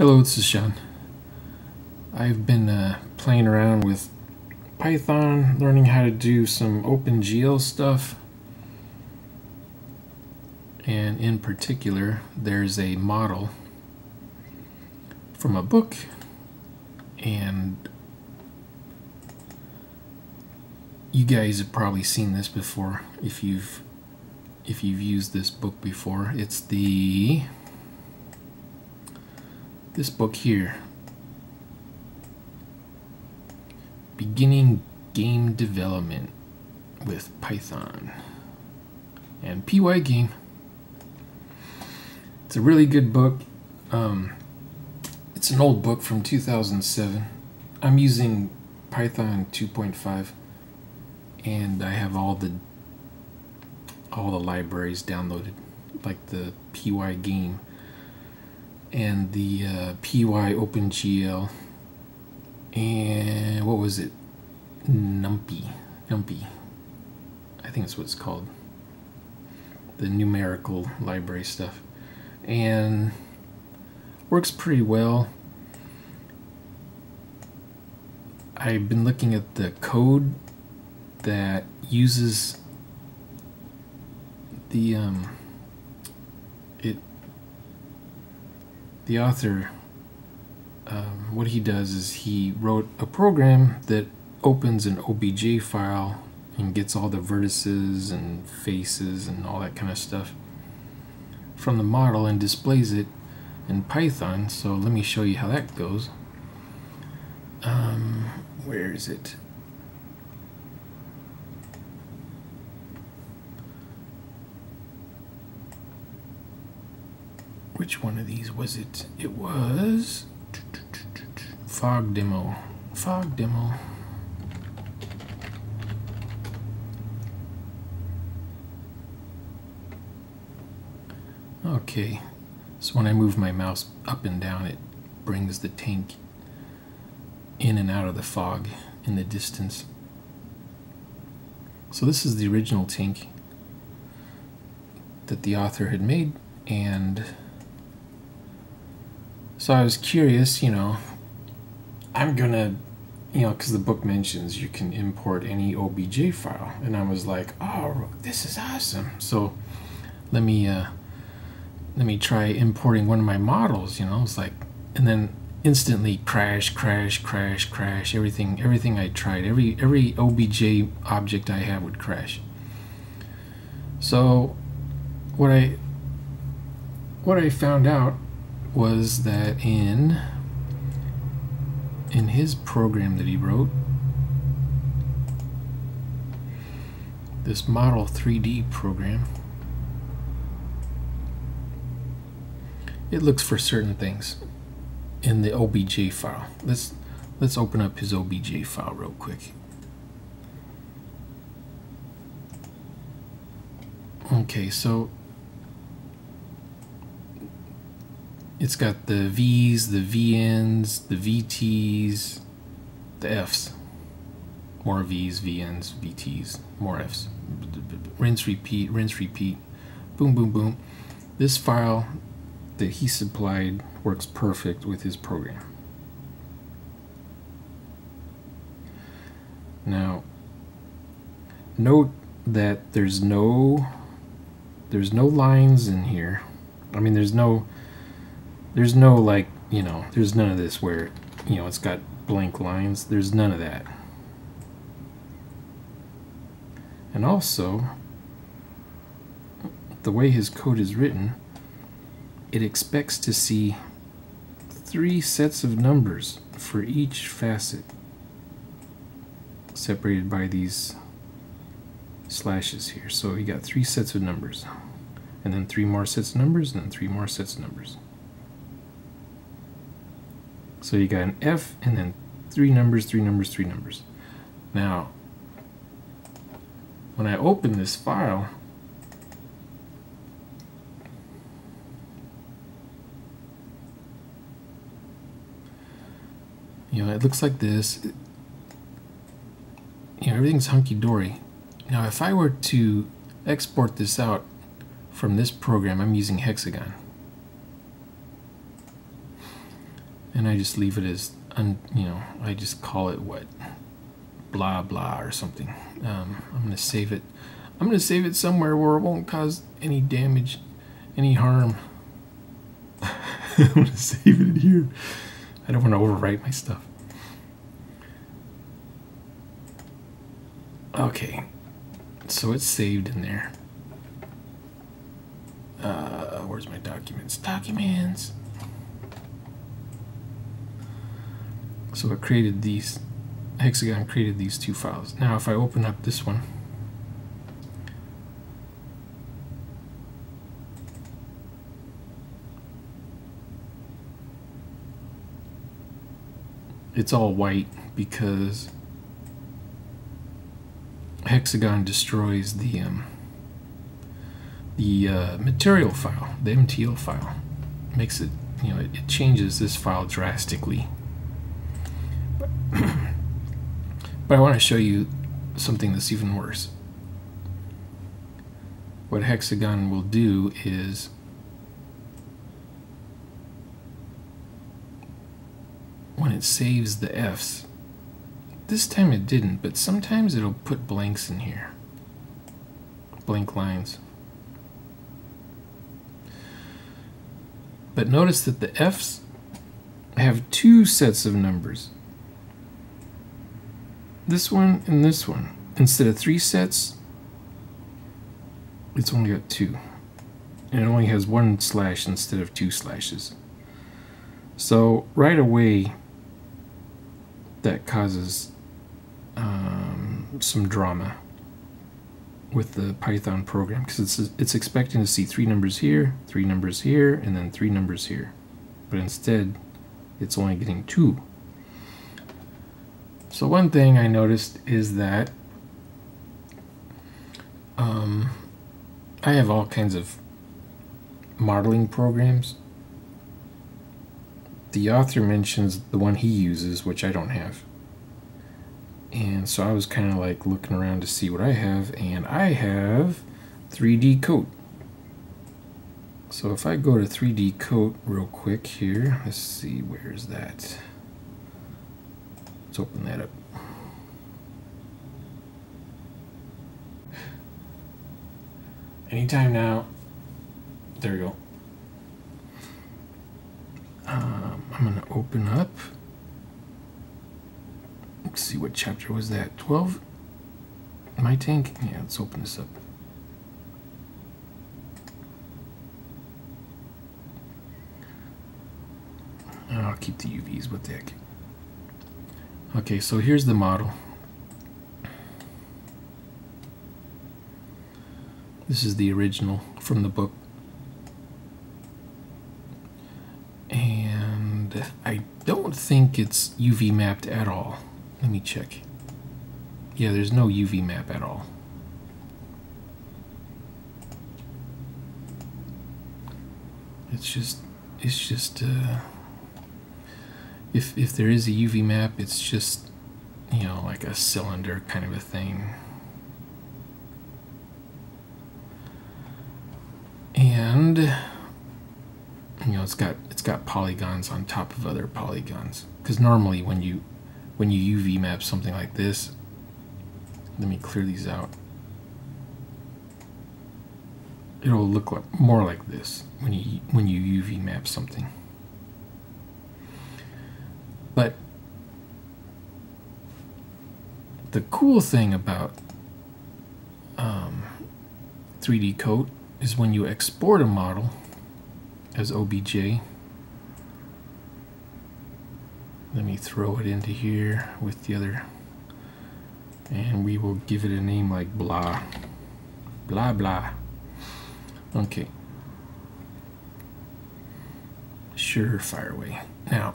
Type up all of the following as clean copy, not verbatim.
Hello, this is Sean. I've been playing around with Python, learning how to do some OpenGL stuff. And in particular, there's a model from a book, and you guys have probably seen this before if you've used this book before. It's this book here, Beginning Game Development with Python and Pygame. It's a really good book. It's an old book from 2007. I'm using Python 2.5, and I have all the libraries downloaded, like the Pygame and the PyOpenGL, and what was it? NumPy. I think that's what it's called. The numerical library stuff. And works pretty well. I've been looking at the code that uses the author. What he does is he wrote a program that opens an OBJ file and gets all the vertices and faces and all that kind of stuff from the model and displays it in Python. So let me show you how that goes. Where is it? Which one of these was it? It was Fog Demo. Okay, so when I move my mouse up and down, it brings the tank in and out of the fog in the distance. So this is the original tank that the author had made, and so I was curious, I'm gonna, because the book mentions you can import any OBJ file, and I was like, oh, this is awesome. So let me try importing one of my models. It's like, and then instantly crash. Everything I tried, every OBJ object I have would crash. So what I found out was that in his program that he wrote, this Model 3D program, it looks for certain things in the OBJ file. Let's open up his OBJ file real quick. Okay, so it's got the V's, the VNs, the VTs, the F's. More V's, VNs, VTs, more F's. Rinse, repeat, boom, boom, boom. This file that he supplied works perfect with his program. Now, note that there's no lines in here. I mean, there's no like, there's none of this where, it's got blank lines. There's none of that. And also, the way his code is written, it expects to see 3 sets of numbers for each facet, separated by these slashes here. So you got 3 sets of numbers, and then 3 more sets of numbers, and then 3 more sets of numbers. So you got an F, and then 3 numbers, 3 numbers, 3 numbers. Now, when I open this file, it looks like this. Everything's hunky-dory. Now, if I were to export this out from this program, I'm using Hexagon. and I just leave it as, I just call it what? Blah blah or something. I'm going to save it. I'm going to save it somewhere where it won't cause any damage, any harm. I'm going to save it here. I don't want to overwrite my stuff. Okay, so it's saved in there. Where's my documents? Documents. So it created these, Hexagon created these two files. Now if I open up this one, it's all white because Hexagon destroys the material file, the MTL file. Makes it, it changes this file drastically. But I want to show you something that's even worse. What Hexagon will do is when it saves the Fs, this time it didn't, but sometimes it'll put blanks in here. Blank lines. But notice that the Fs have two sets of numbers. This one and this one. Instead of 3 sets, it's only got 2. And it only has 1 slash instead of 2 slashes. So right away, that causes some drama with the Python program, because it's expecting to see 3 numbers here, 3 numbers here, and then 3 numbers here. But instead, it's only getting 2. So one thing I noticed is that I have all kinds of modeling programs. The author mentions the one he uses, which I don't have. And so I was kind of like looking around to see what I have, and I have 3D Coat. So if I go to 3D Coat real quick here, let's see, where's that? Let's open that up. Anytime now. There we go. I'm going to open up. Let's see, what chapter was that? 12? My tank? Yeah, let's open this up. I'll keep the UVs, what the heck. Okay, so here's the model. This is the original from the book. And I don't think it's UV mapped at all. Let me check. Yeah, there's no UV map at all. It's just if there is a UV map, it's just, like a cylinder kind of a thing. And it's got polygons on top of other polygons, because normally when you UV map something like this, let me clear these out, it'll look like more like this when you UV map something. But the cool thing about 3D Coat is when you export a model as OBJ, let me throw it into here with the other, and we will give it a name like blah, blah, blah. Okay. Surefire way. Now,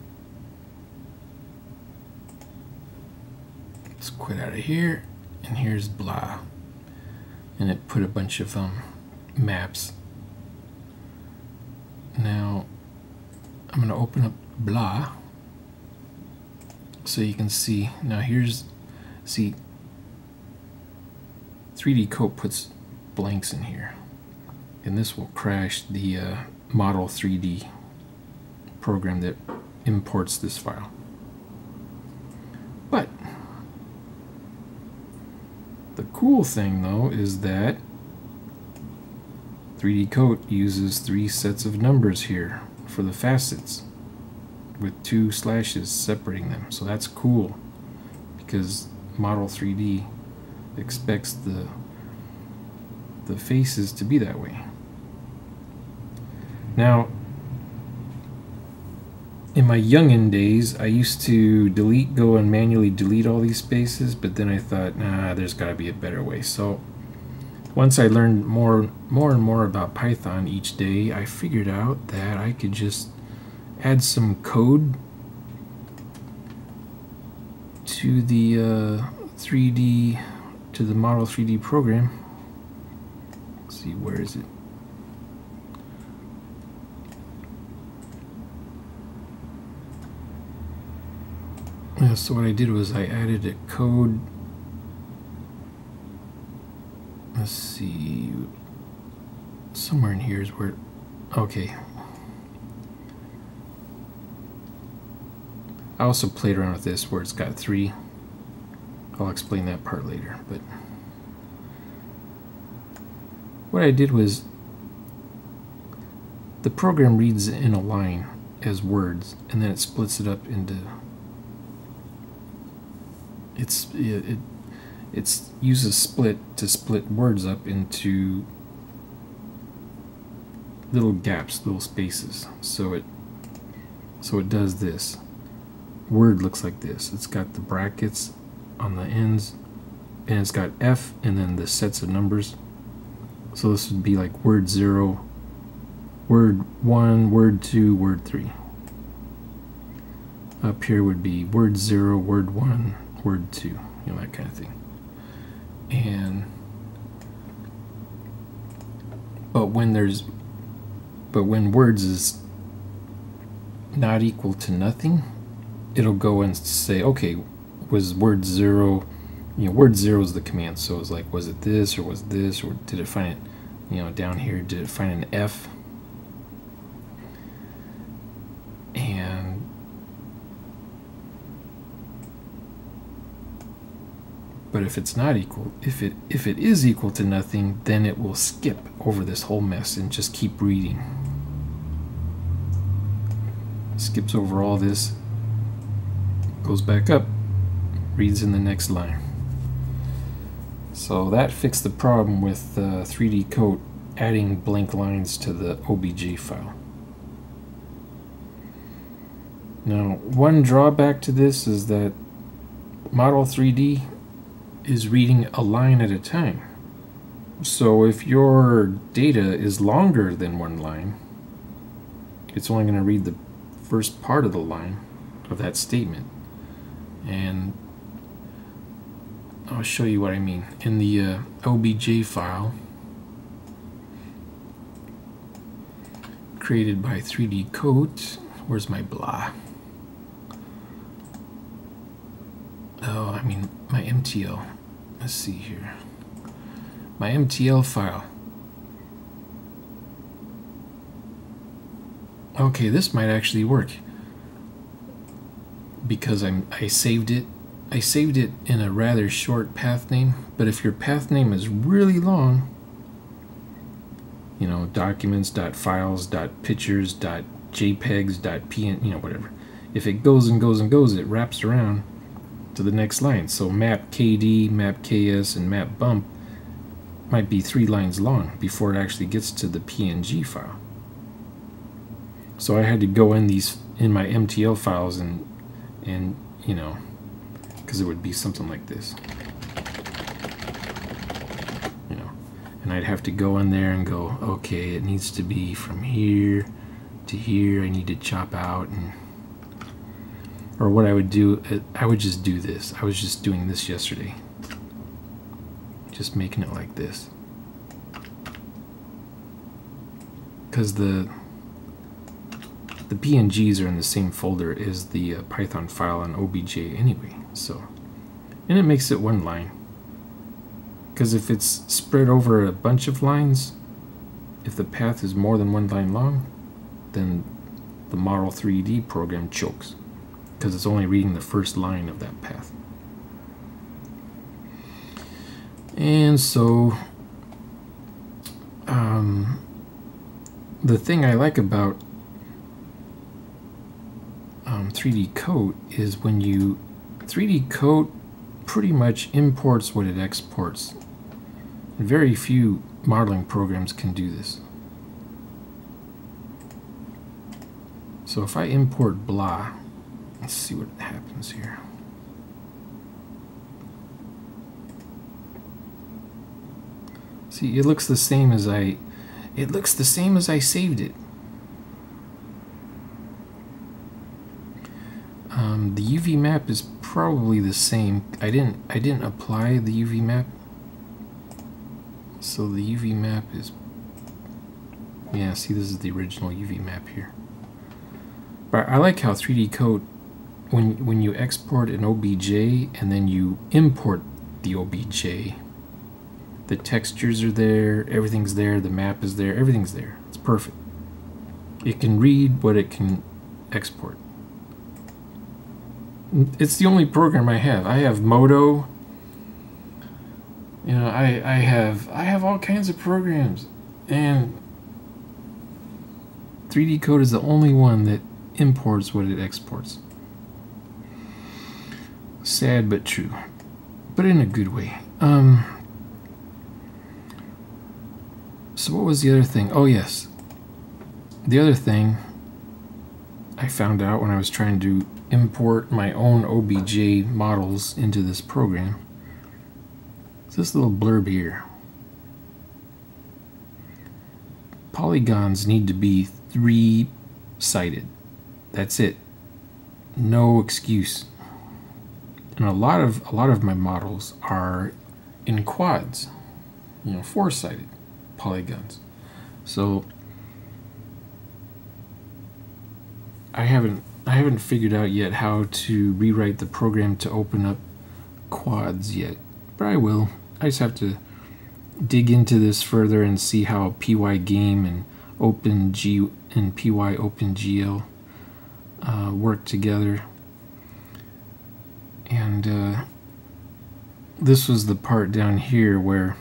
let's quit out of here, and here's blah. And it put a bunch of maps. Now, I'm going to open up blah so you can see. Now see, 3D Coat puts blanks in here, and this will crash the Model 3D program that imports this file. But the cool thing though is that 3D Coat uses 3 sets of numbers here for the facets with 2 slashes separating them. So that's cool because Model 3D expects the faces to be that way. Now, in my youngin' days, I used to go and manually delete all these spaces, but then I thought, nah, there's got to be a better way. So once I learned more and more about Python each day, I figured out that I could just add some code to the Model 3D program. Let's see, where is it? Yeah, so what I did was I added a code. Let's see, somewhere in here is where, okay. I also played around with this where it's got 3. I'll explain that part later, but what I did was the program reads in a line as words, and then it splits it up into it uses split to split words up into little gaps, little spaces. So it does this. Word looks like this. It's got the brackets on the ends, and it's got F and then the sets of numbers. So this would be like word 0, word 1, word 2, word 3. Up here would be word 0, word 1, word 2, you know, that kind of thing. And but when words is not equal to nothing, it'll go and say, okay, was word 0, you know, word 0 is the command, so it's like, was it this or was this, or did it find it, you know, down here, did it find an F? And but if it's not equal, if it is equal to nothing, then it will skip over this whole mess and just keep reading. Skips over all this, goes back up, reads in the next line. So that fixed the problem with 3D Coat adding blank lines to the OBJ file. Now, one drawback to this is that Model 3D is reading a line at a time. So if your data is longer than one line, it's only going to read the first part of the line of that statement. And I'll show you what I mean. In the OBJ file created by 3D Coat, where's my blah? Oh, I mean my MTL. Let's see here. My MTL file. Okay, this might actually work because I saved it. I saved it in a rather short path name, but if your path name is really long, you know, documents.files.pictures.jpegs.png, you know, whatever. If it goes and goes and goes, it wraps around to the next line. So map KD, map KS, and map bump might be 3 lines long before it actually gets to the PNG file. So I had to go in my MTL files and you know, because it would be something like this, you know, and I'd have to go in there and go, okay, it needs to be from here to here. I need to chop out, and or what I would do, I would just do this. I was just doing this yesterday, just making it like this, because the PNGs are in the same folder as the Python file on OBJ anyway. So, and it makes it one line, because if it's spread over a bunch of lines, if the path is more than one line long, then the Model 3D program chokes because it's only reading the first line of that path. And so the thing I like about 3D Coat is when you 3D Coat pretty much imports what it exports. Very few modeling programs can do this. So if I import blah, let's see what happens here. See, it looks the same as I saved it. The UV map is probably the same. I didn't apply the UV map, so the UV map is, yeah. See, this is the original UV map here. But I like how 3D Coat, when you export an OBJ and then you import the OBJ, the textures are there, everything's there, the map is there, everything's there. It's perfect. It can read what it can export. It's the only program I have. I have Modo. You know, I have all kinds of programs, and 3D Coat is the only one that imports what it exports. Sad but true, but in a good way. So what was the other thing? Oh yes, the other thing I found out when I was trying to import my own OBJ models into this program is this little blurb here. Polygons need to be 3-sided. That's it. No excuse. And a lot of my models are in quads, you know, 4-sided polygons. So I haven't figured out yet how to rewrite the program to open up quads yet, but I will. I just have to dig into this further and see how Pygame and OpenG and PyOpenGL work together. And this was the part down here where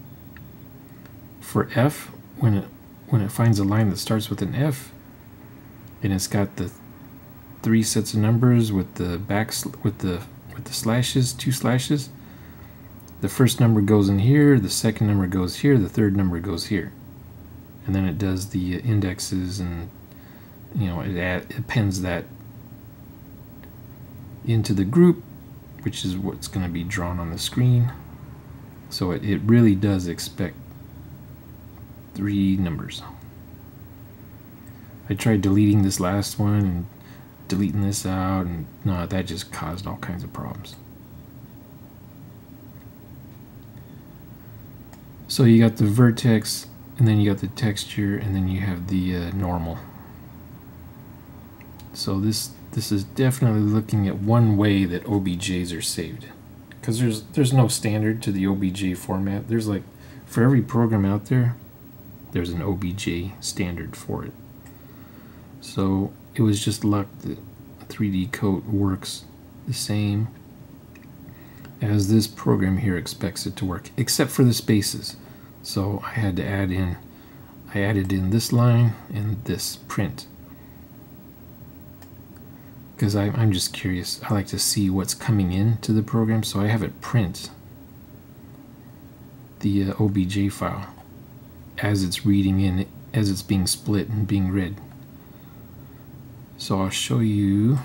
for F, when it finds a line that starts with an F, and it's got the 3 sets of numbers with the with the slashes, 2 slashes. The first number goes in here, the second number goes here, the third number goes here, and then it does the indexes, and you know, it appends that into the group, which is what's going to be drawn on the screen. So it really does expect 3 numbers. I tried deleting this last one and deleting this out, and no, that just caused all kinds of problems. So you got the vertex, and then you got the texture, and then you have the normal. So this is definitely looking at one way that OBJs are saved, because there's no standard to the OBJ format. There's like, for every program out there, there's an OBJ standard for it. So it was just luck that 3D Coat works the same as this program here expects it to work, except for the spaces. So I had to add in, I added in this line and this print, because I'm just curious. I like to see what's coming into the program, so I have it print the OBJ file as it's reading in, as it's being split and being read. So I'll show you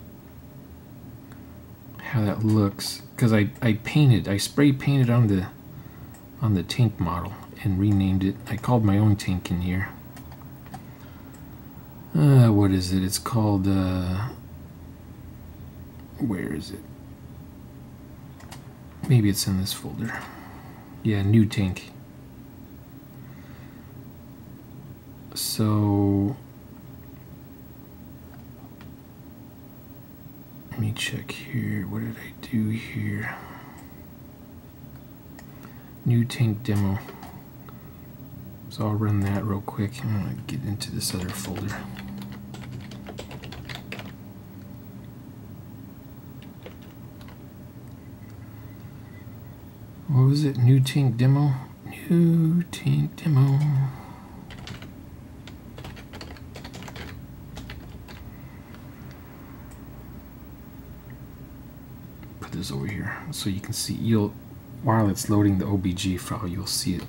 how that looks, because I spray painted on the tank model and renamed it. I called my own tank in here. What is it? It's called where is it? Maybe it's in this folder. Yeah, new tank. So let me check here. What did I do here? New tank demo. So I'll run that real quick. I'm gonna get into this other folder. What was it? New tank demo? New tank demo. Put this over here so you can see. While it's loading the OBJ file, you'll see it.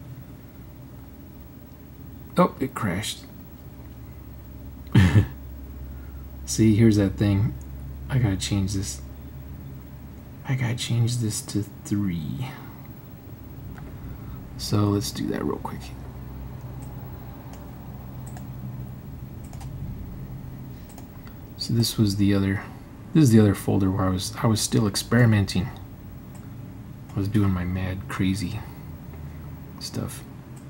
Oh, it crashed. See, here's that thing. I gotta change this. I gotta change this to 3. So let's do that real quick. So this is the other folder where I was still experimenting. I was doing my mad crazy stuff.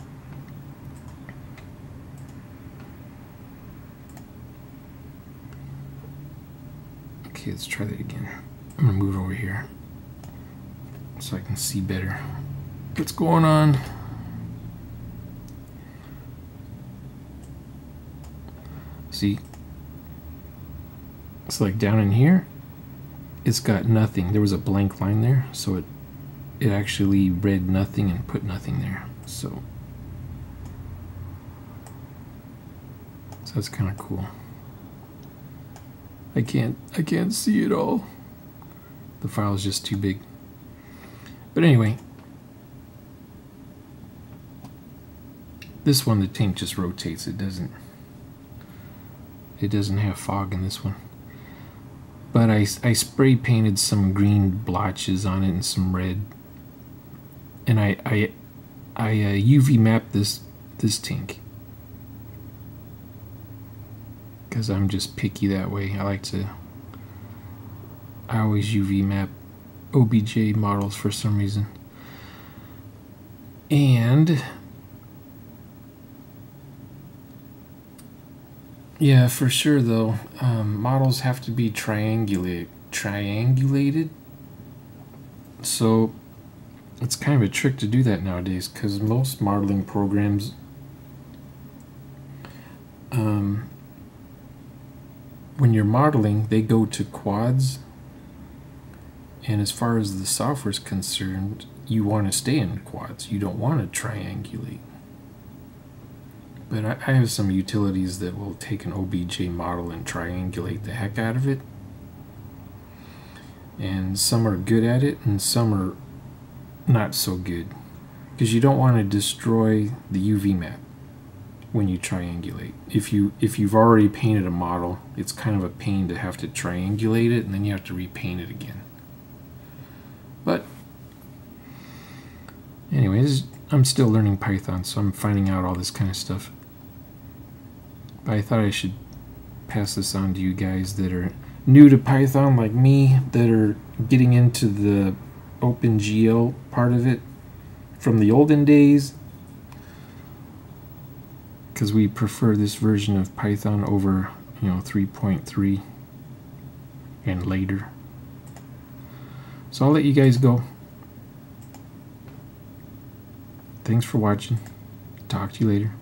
Okay, let's try that again. I'm gonna move over here so I can see better what's going on. See, it's like down in here, it's got nothing. There was a blank line there, so it actually read nothing and put nothing there. So that's kind of cool. I can't see it all. The file is just too big. But anyway, this one, the tank just rotates. It doesn't have fog in this one. But I spray painted some green blotches on it and some red, and I UV mapped this tank because I'm just picky that way. I always UV map OBJ models for some reason. And yeah, for sure though, models have to be triangulated. So it's kind of a trick to do that nowadays, because most modeling programs when you're modeling, they go to quads, and as far as the software is concerned, you want to stay in quads. You don't want to triangulate. But I have some utilities that will take an OBJ model and triangulate the heck out of it. And some are good at it, and some are not so good. Because you don't want to destroy the UV map when you triangulate. If you've already painted a model, it's kind of a pain to have to triangulate it, and then you have to repaint it again. But anyways, I'm still learning Python, so I'm finding out all this kind of stuff. But I thought I should pass this on to you guys that are new to Python like me, that are getting into the OpenGL part of it from the olden days, because we prefer this version of Python over 3.3 and later. So I'll let you guys go. Thanks for watching. Talk to you later.